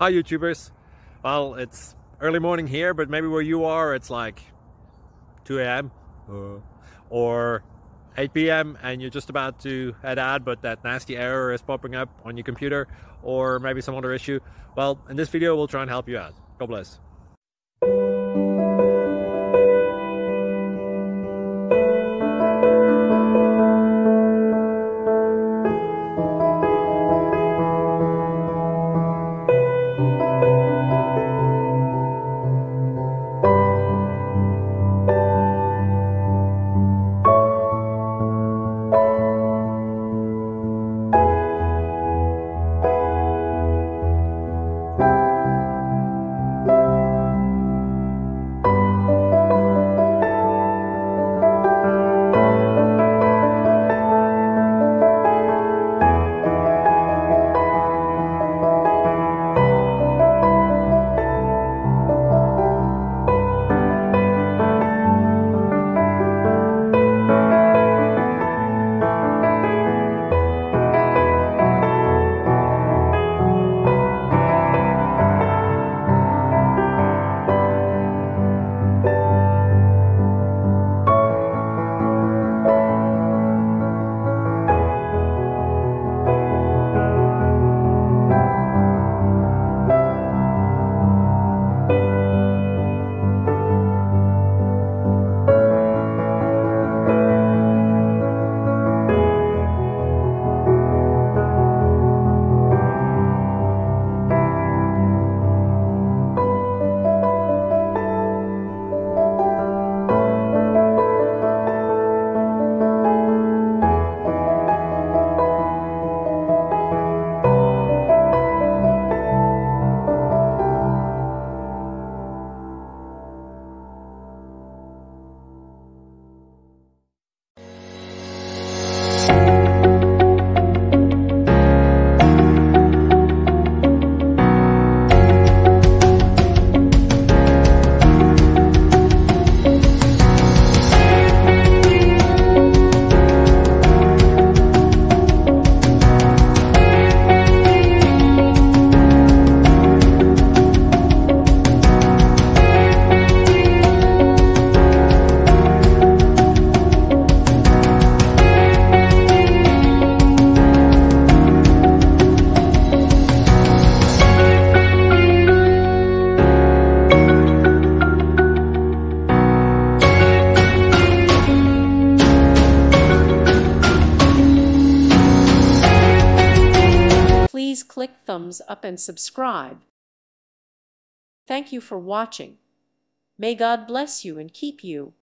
Hi YouTubers. Well, it's early morning here, but maybe where you are it's like 2 a.m. or 8 p.m. and you're just about to head out, but that nasty error is popping up on your computer, or maybe some other issue. Well, in this video we'll try and help you out. God bless. Please click thumbs up and subscribe. Thank you for watching. May God bless you and keep you.